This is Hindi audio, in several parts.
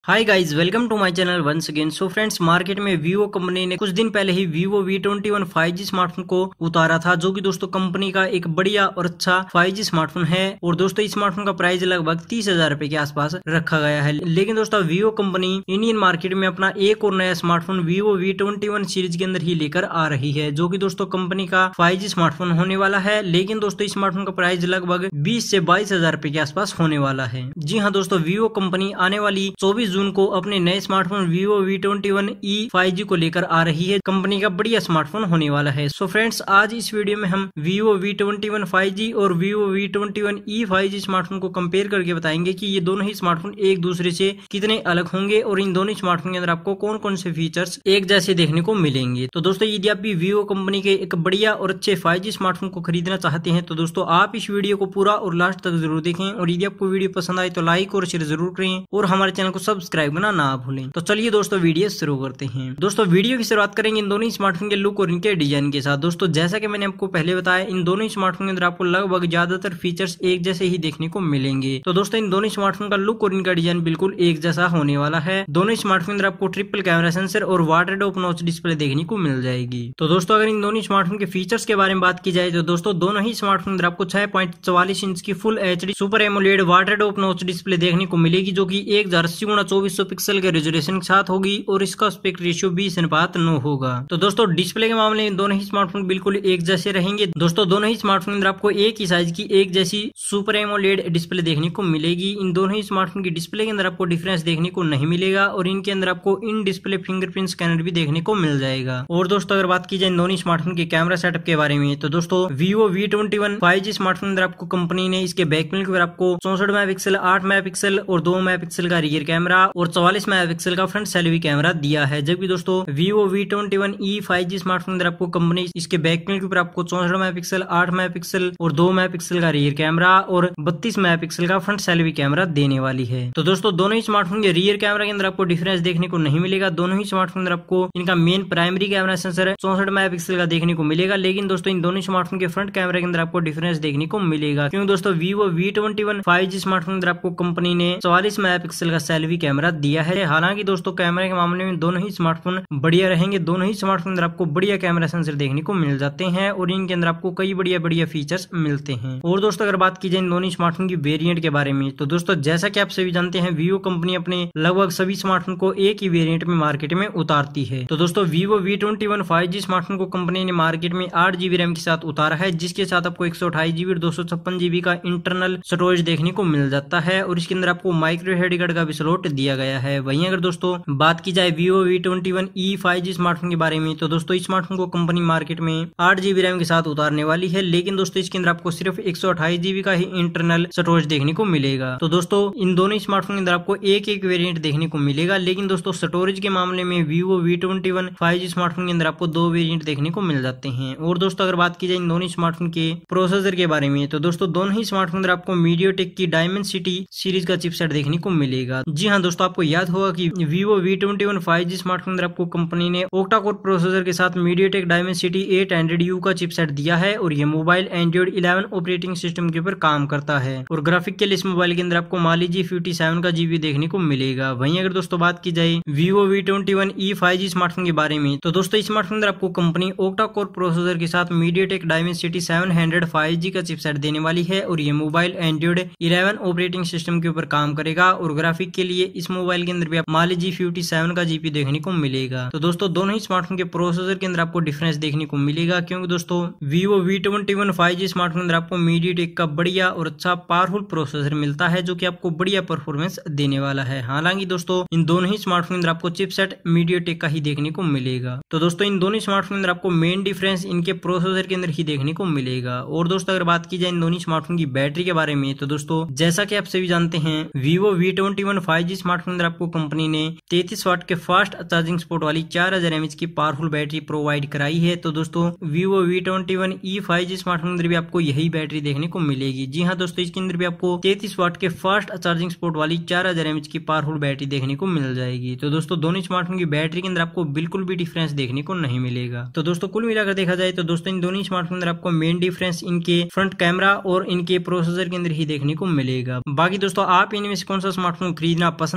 Hi guys, welcome to my channel once again. So friends, market में वीवो कंपनी ने कुछ दिन पहले ही वीवो V21 5G स्मार्टफोन को उतारा था, जो कि दोस्तों कंपनी का एक बढ़िया और अच्छा 5G स्मार्टफोन है। और दोस्तों इस स्मार्टफोन का प्राइस लगभग 30,000 रुपए के आसपास रखा गया है। लेकिन दोस्तों वीवो कंपनी इंडियन मार्केट में अपना एक और नया स्मार्टफोन वीवो V21 सीरीज के अंदर ही लेकर आ रही है, जो की दोस्तों कंपनी का 5G स्मार्टफोन होने वाला है। लेकिन दोस्तों इस स्मार्टफोन का प्राइस लगभग 20 से 22,000 रुपए के आसपास होने वाला है। जी हाँ दोस्तों, वीवो कंपनी आने वाली 24 जून को अपने नए स्मार्टफोन वीवो V21e 5G को लेकर आ रही है। कंपनी का बढ़िया स्मार्टफोन होने वाला है। सो फ्रेंड्स, आज इस वीडियो में हम वीवो V21 5G और वीवो V21e 5G स्मार्टफोन को कंपेयर करके बताएंगे कि ये दोनों ही स्मार्टफोन एक दूसरे से कितने अलग होंगे और इन दोनों स्मार्टफोन के अंदर आपको कौन कौन से फीचर्स एक जैसे देखने को मिलेंगे। तो दोस्तों यदि आप भी वीवो कंपनी के एक बढ़िया और अच्छे 5G स्मार्टफोन को खरीदना चाहते हैं तो दोस्तों आप इस वीडियो को पूरा और लास्ट तक जरूर देखें। और यदि आपको वीडियो पसंद आए तो लाइक और शेयर जरूर करें और हमारे चैनल को सब्सक्राइब करना ना भूलें। तो चलिए दोस्तों वीडियो शुरू करते हैं। दोस्तों वीडियो की शुरुआत करेंगे इन दोनों स्मार्टफोन के लुक और इनके डिजाइन के साथ। दोस्तों जैसा कि मैंने आपको पहले बताया, इन दोनों स्मार्टफोन के अंदर आपको लगभग ज्यादातर फीचर्स एक जैसे ही देखने को मिलेंगे। तो दोस्तों इन दोनों स्मार्टफोन का लुक और इनका डिजाइन बिल्कुल एक जैसा होने वाला है। दोनों स्मार्टफोन के अंदर आपको ट्रिपल कैमरा सेंसर और वाटरप्रूफ नॉच डिस्प्ले देखने को मिल जाएगी। तो दोस्तों अगर इन दोनों स्मार्टफोन के फीचर्स के बारे में बात की जाए तो दोस्तों दोनों ही स्मार्टफोन अंदर आपको 6.44 इंच की full HD super AMOLED waterproof notch display देखने को मिलेगी, जो की 1080x2400 पिक्सल के रेजोल्यूशन के साथ होगी और इसका एस्पेक्ट रेशियो 20:9 होगा। तो दोस्तों डिस्प्ले के मामले में दोनों ही स्मार्टफोन बिल्कुल एक जैसे रहेंगे। दोस्तों दोनों ही स्मार्टफोन अंदर आपको एक ही साइज की एक जैसी सुपर एमोलेड डिस्प्ले देखने को मिलेगी। इन दोनों ही स्मार्टफोन की डिस्प्ले के अंदर आपको डिफरेंस देखने को नहीं मिलेगा और इनके अंदर आपको इन डिस्प्ले फिंगरप्रिंट स्कैनर भी देखने को मिल जाएगा। और दोस्तों अगर बात की जाए इन दोनों स्मार्टफोन के कैमरा सेटअप के बारे में तो दोस्तों वीवो V21 5G स्मार्टफोन अंदर आपको कंपनी ने इसके बैक पैनल के ऊपर आपको 64 मेगापिक्सल 8 मेगापिक्सल और 2 मेगापिक्सल का रियर कैमरा और 44 मेगापिक्सल का फ्रंट सेल्फी कैमरा दिया है। जबकि दोस्तों वीवो V21e 5G स्मार्टफोन अंदर आपको कंपनी इसके बैक पैनल के ऊपर आपको 64 मेगापिक्सल 8 मेगापिक्सल और 2 मेगापिक्सल का रियर कैमरा और 32 मेगापिक्सल का फ्रंट सेल्फी कैमरा देने वाली है। तो दोस्तों दोनों ही स्मार्टफोन के रियर कैमरा के अंदर आपको डिफरेंस देखने को नहीं मिलेगा। दोनों ही स्मार्टफोन अंदर आपको इनका main primary camera sensor 64 megapixel का देखने को मिलेगा। लेकिन दोस्तों इन दोनों स्मार्टफोन के फ्रंट कैमरा के अंदर आपको डिफरेंस देखने को मिलेगा, क्योंकि दोस्तों वीवो V21 5G स्मार्टफोन अंदर आपको कंपनी ने 44 मेगापिक्सल का सेल्फी कैमरा दिया है। हालांकि दोस्तों कैमरे के मामले में दोनों ही स्मार्टफोन बढ़िया रहेंगे। दोनों ही स्मार्टफोन अंदर आपको बढ़िया कैमरा सेंसर देखने को मिल जाते हैं और इनके अंदर आपको कई बढ़िया फीचर्स मिलते हैं। और दोस्तों अगर बात की जाए इन दोनों स्मार्टफोन की वेरिएंट के बारे में तो दोस्तों जैसा कि आप सभी जानते हैं वीवो कंपनी अपने लगभग सभी स्मार्टफोन को एक ही वेरिएंट में मार्केट में उतारती है। तो दोस्तों वीवो V21 5G स्मार्टफोन को कंपनी ने मार्केट में 8GB रैम के साथ उतारा है, जिसके साथ आपको 128GB और 256GB का इंटरनल स्टोरेज देखने को मिल जाता है और इसके अंदर आपको माइक्रो SD कार्ड का भी स्लॉट दिया गया है। वहीं अगर दोस्तों बात की जाए वीवो V21e 5G स्मार्टफोन के बारे में तो दोस्तों इस स्मार्टफोन को कंपनी मार्केट में 8GB रैम के साथ उतारने वाली है। लेकिन दोस्तों इसके अंदर आपको सिर्फ 128GB का ही इंटरनल स्टोरेज देखने को मिलेगा। तो दोस्तों इन दोनों स्मार्टफोन के अंदर आपको एक वेरिएंट देखने को मिलेगा। लेकिन दोस्तों स्टोरेज के मामले में वीवो V21 5G स्मार्टफोन के अंदर आपको 2 वेरिएंट देखने को मिल जाते हैं। और दोस्तों अगर बात की जाए इन दोनों स्मार्टफोन के प्रोसेसर के बारे में तो दोस्तों दोनों ही स्मार्टफोन अंदर आपको मीडियाटेक की डायमेंसिटी सीरीज का चिपसेट देखने को मिलेगा। जी हाँ दोस्तों, आपको याद होगा कि वीवो V21 5G स्मार्टफोन अंदर आपको कंपनी ने ऑक्टा कोर प्रोसेसर के साथ मीडियाटेक डायमेंसिटी 800U का चिपसेट दिया है और ये मोबाइल एंड्रॉइड 11 ऑपरेटिंग सिस्टम के ऊपर काम करता है। और ग्राफिक के लिए इस मोबाइल के अंदर आपको Mali G57 का GB देखने को मिलेगा। वहीं अगर दोस्तों बात की जाए वीवो V21e 5G स्मार्टफोन के बारे में तो दोस्तों स्मार्टफोन अंदर आपको कंपनी ऑक्टा कोर प्रोसेसर के साथ मीडियाटेक डायमेंसिटी 700 5G का चिपसेट देने वाली है और ये मोबाइल एंड्रॉइड 11 ऑपरेटिंग सिस्टम के ऊपर काम करेगा। और ग्राफिक के लिए इस मोबाइल के अंदर भी Mali G57 का GB देखने को मिलेगा। तो दोस्तों दोनों ही स्मार्टफोन के प्रोसेसर के अंदर आपको डिफरेंस देखने को मिलेगा, क्योंकि दोस्तों वीवो V21 5G स्मार्टफोन अंदर आपको मीडियाटेक का बढ़िया और अच्छा पावरफुल प्रोसेसर मिलता है, जो कि आपको बढ़िया परफॉर्मेंस देने वाला है। हालांकि दोस्तों इन दोनों ही स्मार्टफोन अंदर आपको चिपसेट मीडियाटेक का ही देखने को मिलेगा। तो दोस्तों इन दोनों स्मार्टफोन अंदर आपको मेन डिफरेंस इनके प्रोसेसर के अंदर ही देखने को मिलेगा। और दोस्तों अगर बात की जाए इन दोनों स्मार्टफोन की बैटरी के बारे में तो दोस्तों जैसा कि आप सभी जानते हैं वीवो V21 5G स्मार्टफोन अंदर आपको कंपनी ने 33 वाट के फास्ट चार्जिंग सपोर्ट वाली 4000 mAh की पावरफुल बैटरी प्रोवाइड कराई है। तो दोस्तों वीवो V21e 5G स्मार्टफोन अंदर भी आपको यही बैटरी देखने को मिलेगी। जी हाँ दोस्तों, इसके अंदर भी आपको 33 वाट के फास्ट चार्जिंग सपोर्ट वाली 4000 mAh की पावरफुल बैटरी देखने को मिल जाएगी। तो दोस्तों दोनों स्मार्टफोन की बैटरी के अंदर आपको बिल्कुल भी डिफरेंस देखने को नहीं मिलेगा। तो दोस्तों कुल मिलाकर देखा जाए तो दोस्तों इन दोनों स्मार्टफोन अंदर आपको मेन डिफरेंस इनके फ्रंट कैमरा और इनके प्रोसेसर के अंदर ही देखने को मिलेगा। बाकी दोस्तों आप इनमें से कौन सा स्मार्टफोन खरीदना पसंद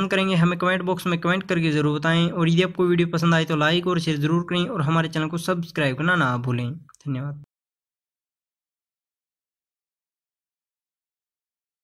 पसंद करेंगे हमें कमेंट बॉक्स में कमेंट करके जरूर बताएं, और यदि आपको वीडियो पसंद आए तो लाइक और शेयर जरूर करें और हमारे चैनल को सब्सक्राइब करना ना भूलें। धन्यवाद।